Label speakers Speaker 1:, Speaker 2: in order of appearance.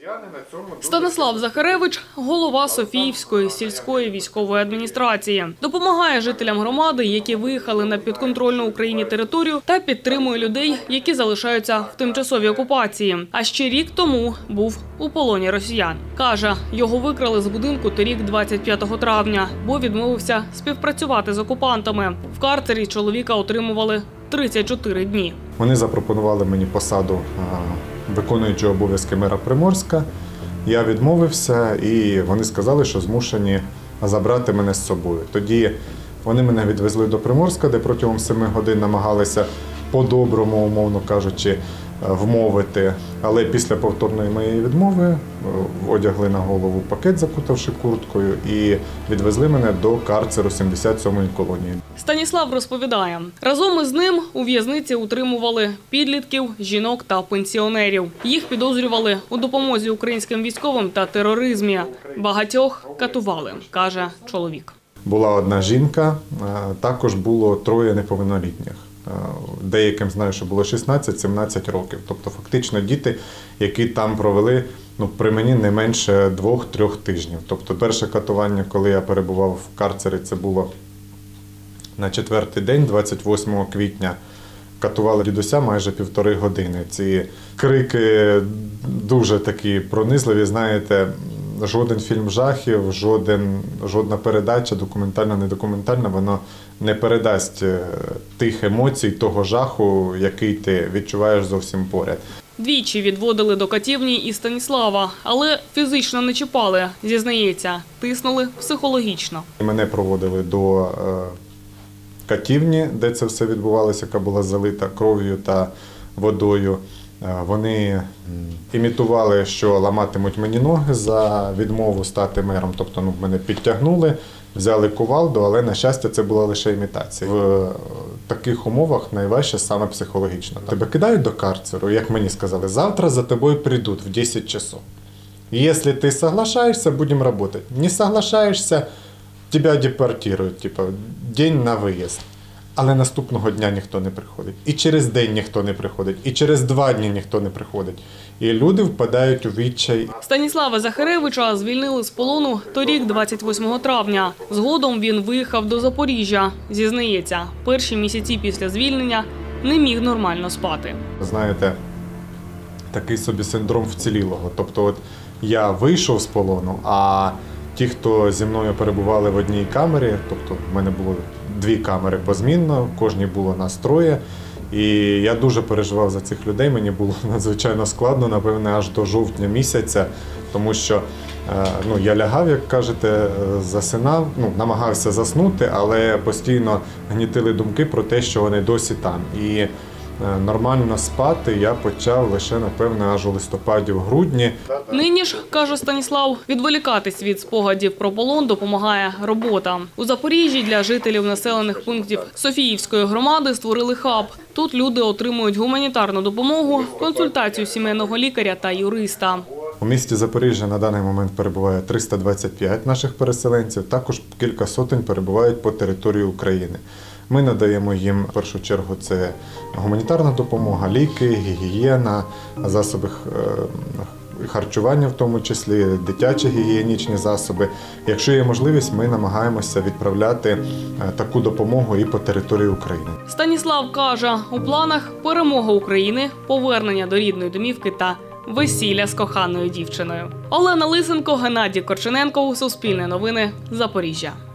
Speaker 1: Станислав Захаревич – голова Софіївської сільської військової адміністрації. Допомагає жителям громади, які виїхали на підконтрольну Україні територію, та підтримує людей, які залишаються в тимчасовій окупації. А ще рік тому був у полоні росіян. Каже, його викрали з будинку торік 25 травня, бо відмовився співпрацювати з окупантами. В карцері чоловіка отримували 34 дні.
Speaker 2: Вони запропонували мені посаду виконуючого обов'язки мера Приморська. Я відмовився і вони сказали, що змушені забрати мене з собою. Тоді вони мене відвезли до Приморська, де протягом 7 годин намагалися по-доброму, умовно кажучи, вмовити. Але після повторної моєї відмови одягли на голову пакет, закутавши курткою, і відвезли мене до карцеру 77-ї колонії.
Speaker 1: Станіслав розповідає, разом із ним у в'язниці утримували підлітків, жінок та пенсіонерів. Їх підозрювали у допомозі українським військовим та тероризмі. Багатьох катували, каже чоловік.
Speaker 2: Була одна жінка, також було 3 неповнолітніх. Деяким знаю, що було 16-17 років. Тобто фактично діти, які там провели, при мені не менше 2-3 тижнів. Тобто перше катування, коли я перебував в карцері, це було на 4-й день, 28 квітня. Катували дідуся майже 1,5 години. Ці крики дуже такі пронизливі, знаєте, жоден фільм жахів, жодна передача, документальна, недокументальна, воно не передасть тих емоцій, того жаху, який ти відчуваєш зовсім поряд.
Speaker 1: Двічі відводили до катівні і Станіслава, але фізично не чіпали, зізнається, тиснули психологічно.
Speaker 2: Мене проводили до катівні, де це все відбувалося, яка була залита кров'ю та водою. Вони імітували, що ламатимуть мені ноги за відмову стати мером. Тобто мене підтягнули, взяли кувалду, але, на щастя, це була лише імітація. В таких умовах найважче саме психологічно. Тебе кидають до карцеру, як мені сказали, завтра за тобою прийдуть в 10 часов. Якщо ти соглашаєшся, будемо працювати. Не соглашаєшся, тебе депортують, день на виїзд. Але наступного дня ніхто не приходить. І через день ніхто не приходить. І через 2 дні ніхто не приходить. І люди впадають у відчай.
Speaker 1: Станіслава Захаревича звільнили з полону торік 28 травня. Згодом він виїхав до Запоріжжя. Зізнається, перші місяці після звільнення не міг нормально спати.
Speaker 2: Знаєте, такий собі синдром вцілілого. Тобто я вийшов з полону, а ті, хто зі мною перебували в одній камері, тобто в мене було 2 камери позмінно, в кожній було нас 3. І я дуже переживав за цих людей, мені було надзвичайно складно, напевне, аж до жовтня місяця, тому що я лягав, як кажете, засинав, намагався заснути, але постійно гнітили думки про те, що вони досі там. І нормально спати я почав лише, напевно, аж у листопаді, в грудні.
Speaker 1: Нині ж, каже Станіслав, відволікатись від спогадів про полон допомагає робота. У Запоріжжі для жителів населених пунктів Софіївської громади створили хаб. Тут люди отримують гуманітарну допомогу, консультацію сімейного лікаря та юриста.
Speaker 2: У місті Запоріжжя на даний момент перебуває 325 наших переселенців, також кілька сотень перебувають по території України. Ми надаємо їм, в першу чергу, це гуманітарна допомога, ліки, гігієна, засоби харчування, в тому числі дитячі гігієнічні засоби. Якщо є можливість, ми намагаємося відправляти таку допомогу і по території України.
Speaker 1: Станіслав каже, у планах перемога України, повернення до рідної домівки та весілля з коханою дівчиною. Олена Лисенко, Геннадій Корчененко, Суспільне новини, Запоріжжя.